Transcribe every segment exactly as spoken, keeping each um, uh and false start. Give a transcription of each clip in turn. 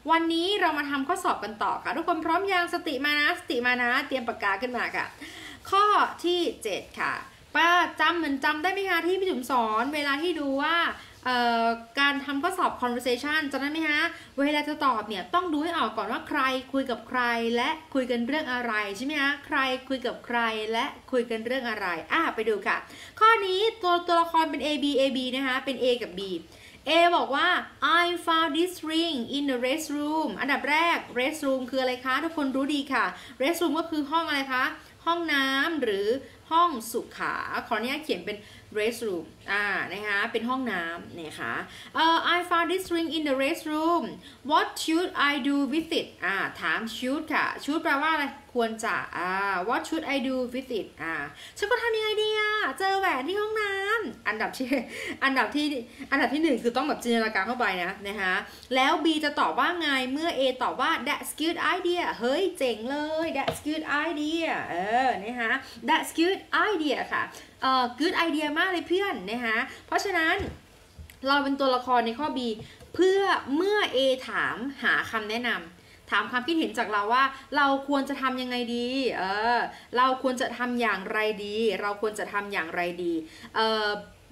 วันนี้เรามาทำข้อสอบกันต่อค่ะทุกคนพร้อมยังสติมานะสติมานะเตรียมปากกาขึ้นมาค่ะข้อที่เจ็ดค่ะป้าจำเหมือนจำได้ไหมคะที่พี่จุ๋มสอนเวลาที่ดูว่าการทำข้อสอบ conversation จำได้ไหมคะเวลาจะตอบเนี่ยต้องดูให้ออกก่อนว่าใครคุยกับใครและคุยกันเรื่องอะไรใช่ไหมคะใครคุยกับใครและคุยกันเรื่องอะไรอ่ะไปดูค่ะข้อนี้ตัวตัวละครเป็น A B A B นะคะเป็น A กับ B A บอกว่า I found this ring in the restroom อันดับแรก restroom คืออะไรคะทุกคนรู้ดีค่ะ restroom ก็คือห้องอะไรคะห้องน้ำหรือห้องสุขาขออนุญาตเขียนเป็น restroom อ่านะคะเป็นห้องน้ำนะคะเอ่อ I found this ring in the restroom what should I do with it อ่าถาม should ค่ะ should แปลว่าอะไรควรจะอ่า what should I do with it อ่าฉันก็ทำยังไงดีอ่ะเจอแหวนที่ห้องน้ำอันดับที่อันดับที่อันดับที่หนึ่งคือต้องแบบจินตนาการเข้าไปนะนะคะแล้ว B จะตอบว่าไงเมื่อ A ตอบว่า that's good idea เฮ้ยเจ๋งเลย that's good idea เออนะคะ that's good idea ค่ะเอ่อ good idea มากเลยเพื่อนนะคะเพราะฉะนั้นเราเป็นตัวละครในข้อ B เพื่อเมื่อ A ถามหาคำแนะนำถามความคิดเห็นจากเราว่าเราควรจะทำยังไงดีเออเราควรจะทำอย่างไรดีเราควรจะทำอย่างไรดีเออ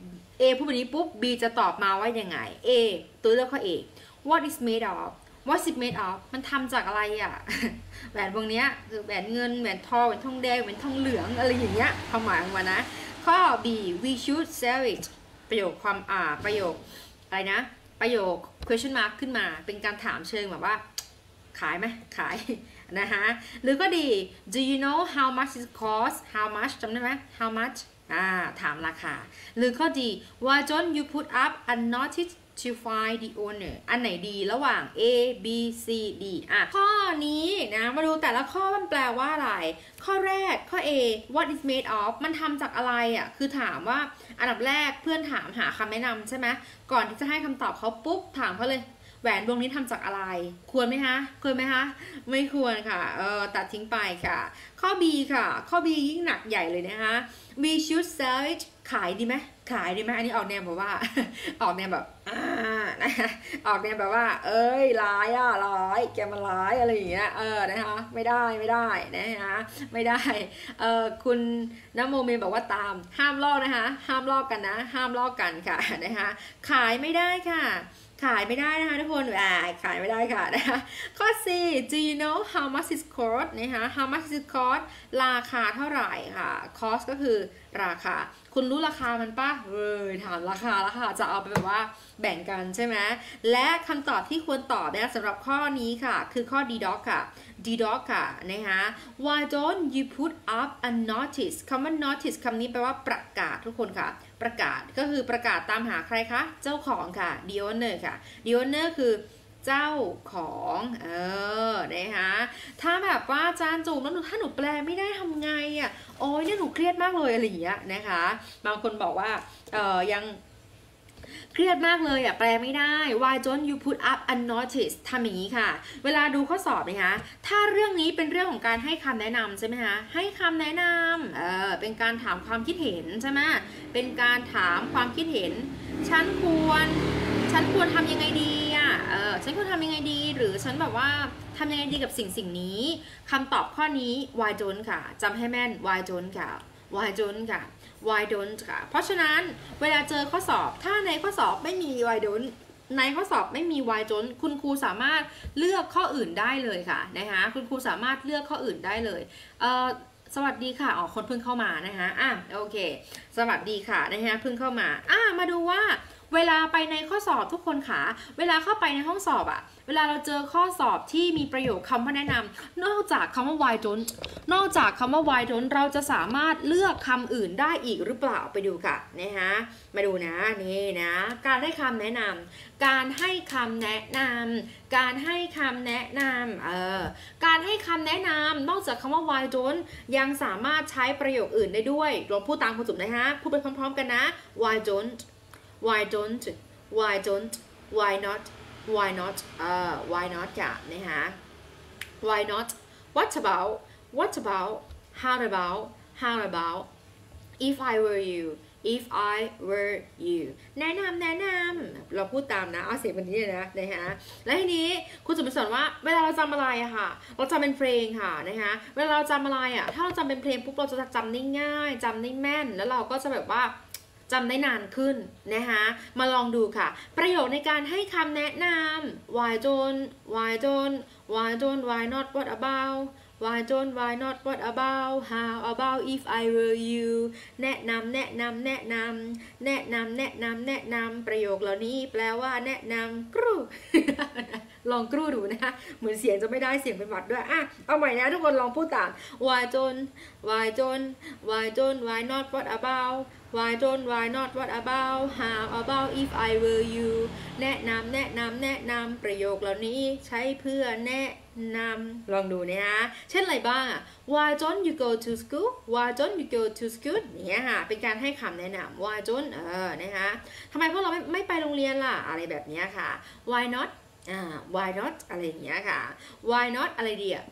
A พูดแบบนี้ปุ๊บ B จะตอบมาว่ายังไง A ตัวเลือกข้อ A what is made of What's it made of มันทำจากอะไรอ่ะ แหวนวงนี้คือแหวนเงินแหวนทองแหวนทองแดงแหวนทองเหลืองอะไรอย่างเงี้ยความหมายของมันนะข้อ B we should sell it ประโยคความอ่าประโยคอะไรนะประโยค question mark ขึ้นมาเป็นการถามเชิงแบบว่าขายไหมขายนะคะหรือก็ดี do you know how much it cost how much จำได้ไหม how much อ่าถามราคาหรือข้อดี why don't you put up a notice to find the owner อันไหนดีระหว่าง A B C D อ่ะข้อนี้นะมาดูแต่ละข้อมันแปลว่าอะไรข้อแรกข้อ A what is made of มันทำจากอะไรอ่ะคือถามว่าอันดับแรกเพื่อนถามหาคำแนะนำใช่ไหมก่อนที่จะให้คำตอบเขาปุ๊บถามเขาเลยแหวนวงนี้ทำจากอะไรควรไหมคะควรไหมคะไม่ควรค่ะเออตัดทิ้งไปค่ะข้อ B ค่ะข้อ B ยิ่งหนักใหญ่เลยนะคะ we should sell it ขายดีไหมขายดีไหมอันนี้ออกแนวแบบว่าออกแนวแบบอ่านะคะออกแนวแบบว่าเอ้ยร้ายอ่ะร้ายแกมันร้ายอะไรอย่างเงี้ยเออนะคะไม่ได้ไม่ได้นะคะไม่ได้เออคุณน้ำโมเมนบอกว่าตามห้ามลอกนะคะห้ามลอกกันนะห้ามลอกกันค่ะนะคะขายไม่ได้ค่ะขายไม่ได้นะคะทุกคนอ่าขายไม่ได้ค่ะนะคะข้อ C do you know how much it cost นะคะ how much it cost ราคาเท่าไหร่ค่ะ cost ก็คือราคาคุณรู้ราคามันปะเว้ยถามราคาแล้วค่ะจะเอาไปแบบว่าแบ่งกันใช่ไหมและคำตอบที่ควรตอบนะสำหรับข้อนี้ค่ะคือข้อ D doc ค่ะ D doc ค่ะนะคะ why don't you put up a notice คำว่า notice คำนี้แปลว่าประกาศทุกคนค่ะประกาศก็คือประกาศตามหาใครคะเจ้าของค่ะ the owner ค่ะ the owner คือเจ้าของเออนะคะถ้าแบบว่าอาจารย์จูบแล้วถ้าหนูแปลไม่ได้ทำไงอ่ะโอ้ยเนี่ยหนูเครียดมากเลยอะไรอย่างเงี้ยนะคะบางคนบอกว่าเออยังเครียดมากเลยอ่ะแปลไม่ได้ why don't you put up a notice ทำอย่างนี้ค่ะเวลาดูข้อสอบนะคะถ้าเรื่องนี้เป็นเรื่องของการให้คำแนะนำใช่ไหมคะให้คำแนะนำเออเป็นการถามความคิดเห็นใช่ไหมเป็นการถามความคิดเห็นฉันควรฉันควรทำยังไงดีอ่ะเออฉันควรทำยังไงดีหรือฉันแบบว่าทำยังไงดีกับสิ่งสิ่งนี้คำตอบข้อนี้ why don't ค่ะจำให้แม่น why don't ค่ะ why don't ค่ะ why don't ค่ะเพราะฉะนั้นเวลาเจอข้อสอบถ้าในข้อสอบไม่มี why don't ในข้อสอบไม่มี why don't คุณครูสามารถเลือกข้ออื่นได้เลยค่ะนะคะคุณครูสามารถเลือกข้ออื่นได้เลยเอ่อสวัสดีค่ะอ๋อคนเพิ่งเข้ามานะคะอ่ะโอเคสวัสดีค่ะนะคะเพิ่งเข้ามาอ่ะมาดูว่าเวลาไปในข้อสอบทุกคนค่ะเวลาเข้าไปในห้องสอบอะเวลาเราเจอข้อสอบที่มีประโยคคำว่าแนะนำนอกจากคำว่า why don't นอกจากคำว่า why don't เราจะสามารถเลือกคำอื่นได้อีกหรือเปล่าไปดูค่ะนะคะมาดูนะนี่นะการให้คำแนะนำการให้คำแนะนำการให้คำแนะนำเออการให้คำแนะนำนอกจากคำว่า why don't ยังสามารถใช้ประโยคอื่นได้ด้วยลองพูดตามคุณจุ๋มนะฮะพูดไปพร้อมๆกันนะ why don't why don't why don't why not why not เอ่อ why not ค่ะนะคะ why not what about what about how about how about if I were you if I were you แนะนำแนะนำเราพูดตามนะเอาเสียงแบบนี้เลยนะนะคะและทีนี้คุณจะมาสอนว่าเวลาเราจำอะไรอะค่ะเราจำเป็นเพลงค่ะนะคะเวลาเราจำอะไรอะถ้าเราจำเป็นเพลงปุ๊บเราจะจำได้ง่ายจำได้แม่นแล้วเราก็จะแบบว่าจำได้นานขึ้นนะคะมาลองดูค่ะประโยคในการให้คำแนะนำ why don't why don't why don't why not what about why don't why not what about how about if I were you แนะนำแนะนำแนะนำแนะนำแนะนำแนะนำประโยคเหล่านี้แปลว่าแนะนำกรูลองกรูดูนะคะเหมือนเสียงจะไม่ได้เสียงเป็นหวัดด้วยอ่ะเอาใหม่นะทุกคนลองพูดตาม why don't why don't why don't why not what about why don't why not what about how about if I were you แนะนำแนะนำแนะนำประโยคเหล่านี้ใช้เพื่อแนะนำลองดูนะคะเช่นอะไรบ้าง why don't you go to school why don't you go to school เนี่ยค่ะเป็นการให้คำแนะนำ why don't เออนะคะทำไมพวกเราไม่ไม่ไปโรงเรียนล่ะอะไรแบบนี้ค่ะ why not อ่า why not อะไรอย่างเงี้ยค่ะ why not อะไรดีอะ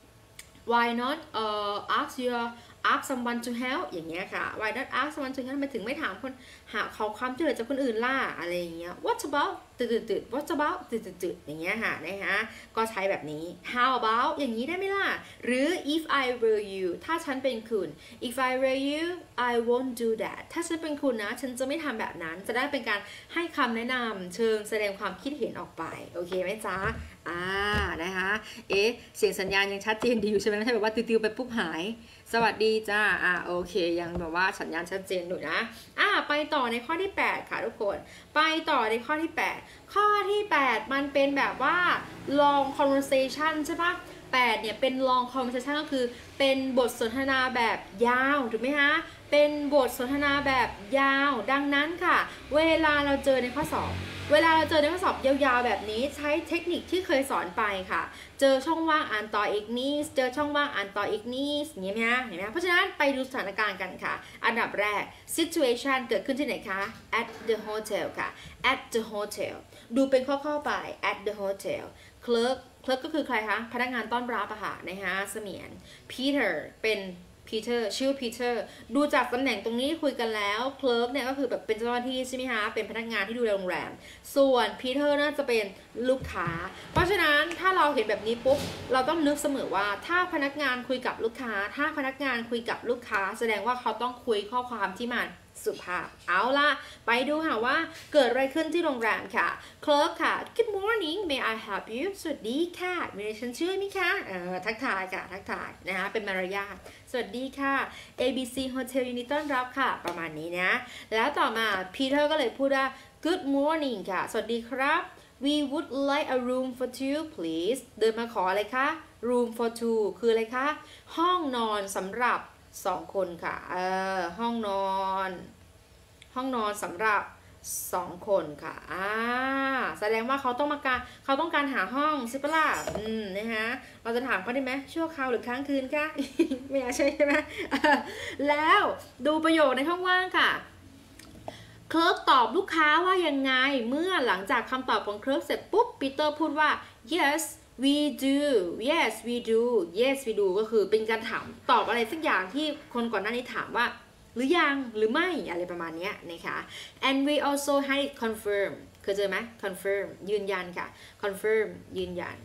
why not uh, ask your ask someone to help อย่างเงี้ยค่ะ why not ask someone to help ทำไมถึงไม่ถามคนหาขอความช่วยเหลือจากคนอื่นล่ะอะไรอย่างเงี้ย what about ตืดตืด what about ตืดตืดอย่างเงี้ยค่ะนะคะก็ใช้แบบนี้ how about อย่างนี้ได้ไหมล่ะหรือ if I were you ถ้าฉันเป็นคุณ if I were you I won't do that ถ้าฉันเป็นคุณนะฉันจะไม่ทำแบบนั้นจะได้เป็นการให้คำแนะนำเชิงแสดงความคิดเห็นออกไปโอเคไหมจ๊ะอ่านะคะเอ๊ะเสียงสัญญาณยังชัดเจนดีอยู่ใช่ไหมไม่ใช่แบบว่าติวๆไปปุ๊บหายสวัสดีจ้าอ่าโอเคยังแบบว่าสัญญาณชัดเจนอยู่นะอ่าไปต่อในข้อที่แปดค่ะทุกคนไปต่อในข้อที่แปดข้อที่แปดมันเป็นแบบว่า long conversation ใช่ปะแปดเนี่ยเป็น long conversation ก็คือเป็นบทสนทนาแบบยาวถูกไหมคะเป็นบทสนทนาแบบยาวดังนั้นค่ะเวลาเราเจอในข้อสอบเวลาเราเจอในข้อสอบยาวๆแบบนี้ใช้เทคนิคที่เคยสอนไปค่ะเจอช่องว่างอ่านต่ออีกนิดเจอช่องว่างอ่านต่ออีกนิดอย่างนี้ไหมคะเห็นไหมเพราะฉะนั้นไปดูสถานการณ์กันค่ะอันดับแรก situation เกิดขึ้นที่ไหนคะ at the hotel ค่ะ at the hotel ดูเป็นข้อๆไป at the hotel clerk clerk ก็คือใครคะพนักงานต้อนรับอะค่ะนะคะเสมียน Peter เป็นPeter ชื่อ Peter ดูจากตำแหน่งตรงนี้คุยกันแล้ว clerk เนี่ยก็คือแบบเป็นเจ้าหน้าที่ใช่ไหมคะเป็นพนักงานที่ดูแลโรงแรมส่วน Peter น่าจะเป็นลูกค้าเพราะฉะนั้นถ้าเราเห็นแบบนี้ปุ๊บเราต้องนึกเสมอว่าถ้าพนักงานคุยกับลูกค้าถ้าพนักงานคุยกับลูกค้าแสดงว่าเขาต้องคุยข้อความที่มันสุภาพเอาล่ะไปดูค่ะว่าเกิดอะไรขึ้นที่โรงแรมค่ะ clerk ค่ะ Good morning may I help you สวัสดีค่ะมีอะไรฉันช่วยไหมคะเออทักทายค่ะทักทายนะคะเป็นมารยาทสวัสดีค่ะ เอ บี ซี Hotel ยินดีต้อนรับค่ะประมาณนี้นะแล้วต่อมา Peter ก็เลยพูดว่า Good morning ค่ะสวัสดีครับ We would like a room for two please เดินมาขออะไรคะ room for two คืออะไรคะห้องนอนสำหรับสองคนค่ะเออห้องนอนห้องนอนสำหรับสองคนค่ะอ่าแสดงว่าเขาต้องมาการเขาต้องการหาห้องใช่ปะล่ะอืมนะคะเราจะถามเขาได้ไหมชั่วคราวหรือค้างคืนคะ ไม่ใช่ใช่ไหม แล้วดูประโยคในห้องว่างค่ะเคิร์กตอบลูกค้าว่ายังไงเมื่อหลังจากคำตอบของเคิร์กเสร็จปุ๊บปีเตอร์พูดว่า yes we do yes we do yes we do ก็คือเป็นการถามตอบอะไรสักอย่างที่คนก่อนหน้านี้ถามว่าหรือยังหรือไม่อะไรประมาณนี้นะคะ and we also had it confirm เคยเจอไหม confirm ยืนยันค่ะ confirm ยืนยัน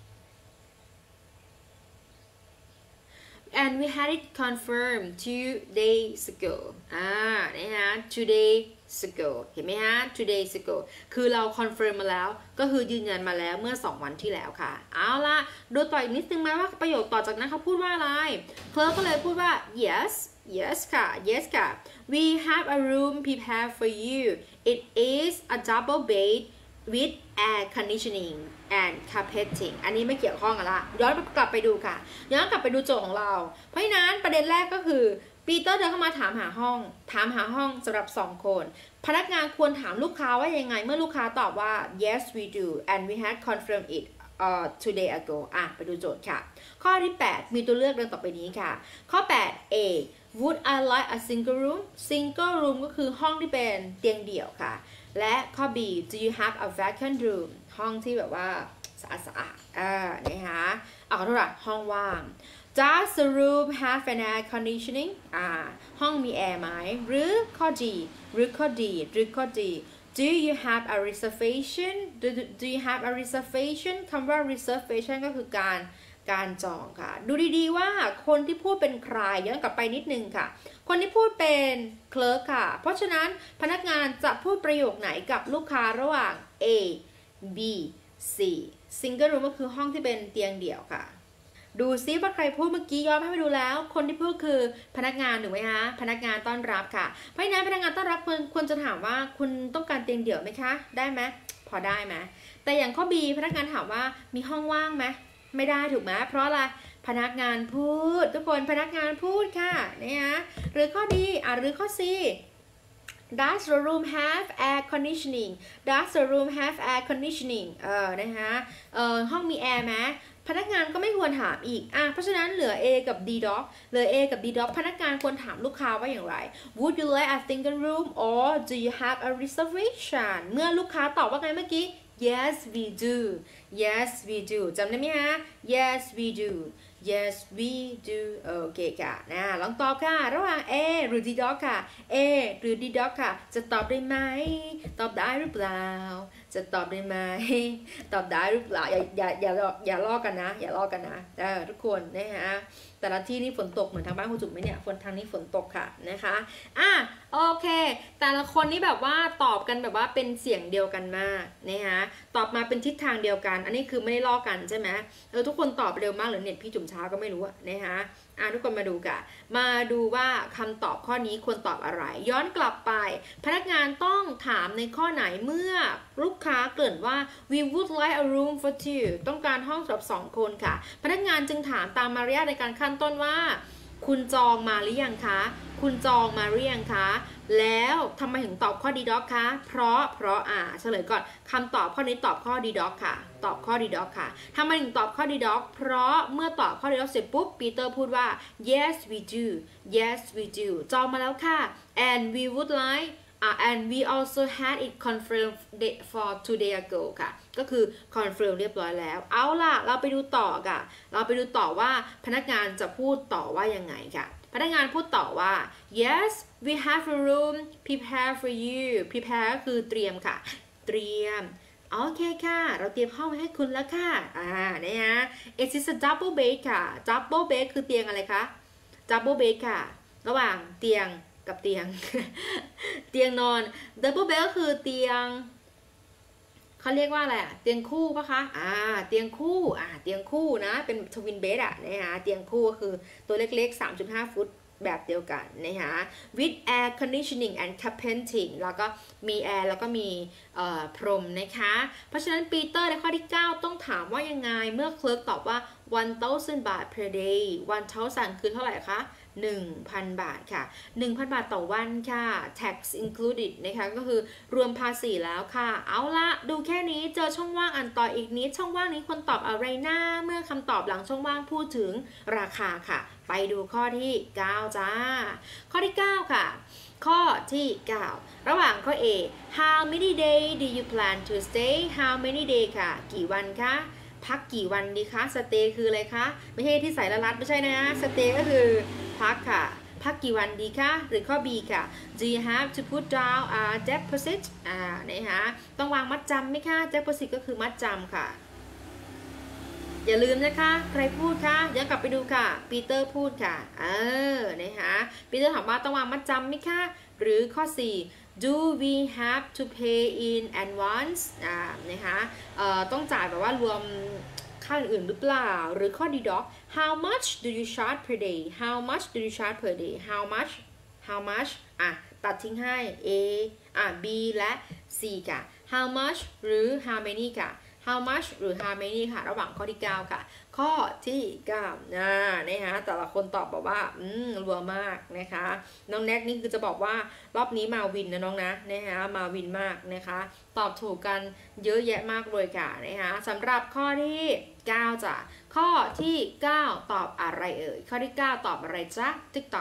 and we had it confirmed two days ago อ่านะคะ two days ago เห็นไหมฮะ two days ago คือเรา confirm มาแล้วก็คือยืนยันมาแล้วเมื่อสองวันที่แล้วค่ะเอาล่ะดูต่ออีกนิดนึงไหมว่าประโยคต่อจากนั้นเขาพูดว่าอะไรเคิร์กก็เลยพูดว่า yes yes ค่ะ yes ค่ะ we have a room prepared for you it is a double bed with air conditioning and carpeting อันนี้ไม่เกี่ยวข้องกันละย้อนกลับไปดูค่ะย้อนกลับไปดูโจทย์ของเราเพราะฉะนั้นประเด็นแรกก็คือปีเตอร์เดินเข้ามาถามหาห้องถามหาห้องสำหรับสองคนพนักงานควรถามลูกค้าว่ายังไงเมื่อลูกค้าตอบว่า yes we do and we had confirmed it uh, two days ago อ่ะไปดูโจทย์ค่ะข้อที่แปดมีตัวเลือกดังต่อไปนี้ค่ะข้อแปด A Would I like a single room single room ก็คือห้องที่เป็นเตียงเดี่ยวค่ะและข้อ B Do you have a vacant room ห้องที่แบบว่าสะอาดสะอาดอ่านะคะเอาเท่าไหร่ห้องว่าง Does the room have an air conditioning อ่าห้องมีแอร์ไหมหรือข้อ G หรือข้อ D หรือข้อ D Do you have a reservation do, do you have a reservation คำว่า reservation ก็คือการการจองค่ะดูดีๆว่าคนที่พูดเป็นใครย้อนกลับไปนิดนึงค่ะคนที่พูดเป็นเคลร์กค่ะเพราะฉะนั้นพนักงานจะพูดประโยคไหนกับลูกค้าระหว่าง A B C single room ก็คือห้องที่เป็นเตียงเดี่ยวค่ะดูซิว่าใครพูดเมื่อกี้ย้อนให้ไปดูแล้วคนที่พูดคือพนักงานถูกไหมคะพนักงานต้อนรับค่ะเพราะฉะนั้นพนักงานต้อนรับควรควรจะถามว่าคุณต้องการเตียงเดี่ยวไหมคะได้ไหมพอได้ไหมแต่อย่างข้อ B พนักงานถามว่ามีห้องว่างไหมไม่ได้ถูกไหมเพราะอะไรพนักงานพูดทุกคนพนักงานพูดค่ะนะคะหรือข้อ D อ่ะหรือข้อ C Does the room have air conditioning Does the room have air conditioning เออนะคะเออห้องมีแอร์ไหมพนักงานก็ไม่ควรถามอีกอ่ะเพราะฉะนั้นเหลือ A กับ D doc เหลือ A กับ D doc พนักงานควรถามลูกค้าว่าอย่างไร Would you like a single room or do you have a reservation เมื่อลูกค้าตอบว่าไงเมื่อกี้ Yes we do Yes we do จำได้ไหมฮะ Yes we do Yes we do โอเคค่ะนะลองตอบค่ะระหว่าง A หรือ D doc ค่ะ A หรือ D doc ค่ะจะตอบได้ไหมตอบได้หรือเปล่าจะตอบได้ไหมตอบได้หรือเปล่าอย่าอย่าอย่าอย่าลอกกันนะอย่าลอกกันนะเออทุกคนนะฮะแต่ละที่นี่ฝนตกเหมือนทางบ้านคุณจุ๋มไหมเนี่ยฝนทางนี้ฝนตกค่ะนะคะอ่ะโอเคแต่ละคนนี่แบบว่าตอบกันแบบว่าเป็นเสียงเดียวกันมากนะคะตอบมาเป็นทิศทางเดียวกันอันนี้คือไม่ได้ลอกกันใช่ไหมเออทุกคนตอบเร็วมากหรือเน็ตพี่จุ๋มช้าก็ไม่รู้นะคะอ่ะทุกคนมาดูกันมาดูว่าคำตอบข้อนี้ควรตอบอะไรย้อนกลับไปพนักงานต้องถามในข้อไหนเมื่อลูกค้าเกริ่นว่า we would like a room for two ต้องการห้องสำหรับสองคนค่ะพนักงานจึงถามตามมารยาทในการขั้นต้นว่าคุณจองมาหรือยังคะคุณจองมาหรือยังคะแล้วทำไมถึงตอบข้อ D doc คะเพราะเพราะอ่าเฉลยก่อนคำตอบข้อนี้ตอบข้อ D doc ค่ะตอบข้อ D doc ค่ะทำไมถึงตอบข้อ D doc เพราะเมื่อตอบข้อ D doc เสร็จปุ๊บปีเตอร์พูดว่า yes we do yes we do จองมาแล้วค่ะ and we would like Uh, and we also had it confirmed for two days ago ค่ะก็คือ confirm เรียบร้อยแล้วเอาล่ะเราไปดูต่อค่ะเราไปดูต่อว่าพนักงานจะพูดต่อว่ายังไงค่ะพนักงานพูดต่อว่า yes we have a room prepare for you prepare คือเตรียมค่ะเตรียมโอเคค่ะเราเตรียมห้องไว้ให้คุณแล้วค่ะอ่านะฮะ it is a double bed ค่ะ double bed คือเตียงอะไรคะ double bed ค่ะระหว่างเตียงกับเตียง เตียงนอน double bed ก็คือเตียงเขาเรียกว่าอะไรอ่ะเตียงคู่ปะคะอ่าเตียงคู่อ่าเตียงคู่นะเป็น twin bed อ่ะนะคะเตียงคู่ก็คือตัวเล็กๆ สามจุดห้า ฟุตแบบเดียวกันนะคะ with air conditioning and carpeting แล้วก็มีแอร์แล้วก็มีพรมนะคะเพราะฉะนั้นปีเตอร์ในข้อที่เก้าต้องถามว่ายังไงเมื่อเคลิร์กตอบว่า one thousand บาท per day one thousand คือเท่าไหร่คะหนึ่งพัน บาทค่ะ หนึ่งพัน บาทต่อวันค่ะ tax included นะคะก็คือรวมภาษีแล้วค่ะเอาละดูแค่นี้เจอช่องว่างอันต่ออีกนิดช่องว่างนี้คนตอบอะไรนะเมื่อคำตอบหลังช่องว่างพูดถึงราคาค่ะไปดูข้อที่เก้าจ้าข้อที่เก้าค่ะข้อที่เก้าระหว่างข้อ A how many days do you plan to stay how many day ค่ะกี่วันคะพักกี่วันดีคะสเตย์คืออะไรคะไม่ใช่ที่ใส่ละลัดไม่ใช่นะสเตย์ก็คือพักค่ะพักกี่วันดีคะหรือข้อ B ค่ะ Do you have to put down a deposit อ่านะคะต้องวางมัดจำไหมคะ deposit ก็คือมัดจำค่ะอย่าลืมนะคะใครพูดคะย้อนกลับไปดูค่ะปีเตอร์พูดค่ะเออนะคะปีเตอร์ถามว่าต้องวางมัดจำไหมคะหรือข้อ สี่ Do we have to pay in advance อ่านะคะเอ่อต้องจ่ายแบบว่ารวมค่าอื่นๆหรือเปล่าหรือข้อ D doc How much do you charge per day How much do you charge per day How much How much อ่ะตัดทิ้งให้ A อ่ะ B และ C ค่ะ How much หรือ How many ค่ะ How much หรือ How many ค่ะระหว่างข้อที่เก้าค่ะข้อที่เก้านะนะคะแต่ละคนตอบบอกว่าอืมรัวมากนะคะน้องแน็กนี่คือจะบอกว่ารอบนี้มาวินนะน้องนะนะคะมาวินมากนะคะตอบถูกกันเยอะแยะมากเลยค่ะนะคะสำหรับข้อที่เก้าจ้ะข้อที่เก้าตอบอะไรเอ่ยข้อที่เก้าตอบอะไรจ๊ะ TikTok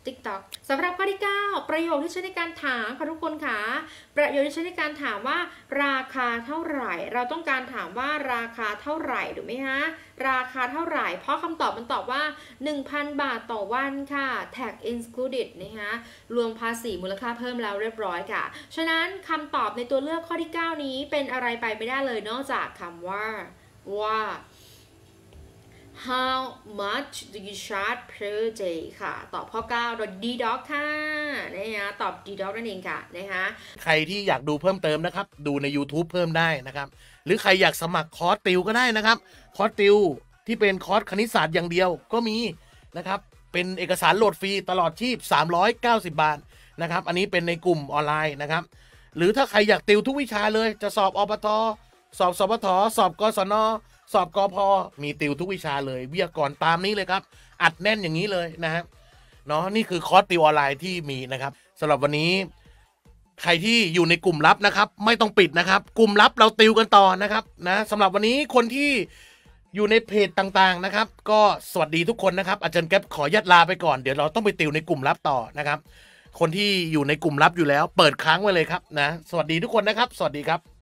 TikTok สำหรับข้อที่เก้าประโยคที่ใช้ในการถามค่ะทุกคนค่ะประโยคที่ใช้ในการถามว่าราคาเท่าไหร่เราต้องการถามว่าราคาเท่าไหร่ถูกไหมฮะราคาเท่าไหร่เพราะคำตอบมันตอบว่า หนึ่งพัน บาทต่อวันค่ะ Tax included นะคะรวมภาษีมูลค่าเพิ่มแล้วเรียบร้อยค่ะฉะนั้นคำตอบในตัวเลือกข้อที่เก้านี้เป็นอะไรไปไม่ได้เลยนอกจากคำว่าว่า how much do you charge per day ค่ะตอบข้อเก้าโดย D doc ค่ะนะคะตอบ D doc นั่นเองค่ะนะคะใครที่อยากดูเพิ่มเติมนะครับดูใน YouTube เพิ่มได้นะครับหรือใครอยากสมัครคอร์สติวก็ได้นะครับคอร์สติวที่เป็นคอร์สคณิตศาสตร์อย่างเดียวก็มีนะครับเป็นเอกสารโหลดฟรีตลอดชีพสามร้อยเก้าสิบบาทนะครับอันนี้เป็นในกลุ่มออนไลน์นะครับหรือถ้าใครอยากติวทุกวิชาเลยจะสอบอปทสอบสปทสอบกศนสอบกพมีติวทุกวิชาเลยวิทยากรตามนี้เลยครับอัดแน่นอย่างนี้เลยนะครับเนาะนี่คือคอร์สติวออนไลน์ที่มีนะครับสำหรับวันนี้ใครที่อยู่ในกลุ่มลับนะครับไม่ต้องปิดนะครับกลุ่มลับเราติวกันต่อนะครับนะสำหรับวันนี้คนที่อยู่ในเพจต่างๆนะครับก็สวัสดีทุกคนนะครับอาจารย์แก๊ปขอยัดลาไปก่อนเดี๋ยวเราต้องไปติวในกลุ่มลับต่อนะครับคนที่อยู่ในกลุ่มลับอยู่แล้วเปิดค้างไว้เลยครับนะสวัสดีทุกคนนะครับสวัสดีครับ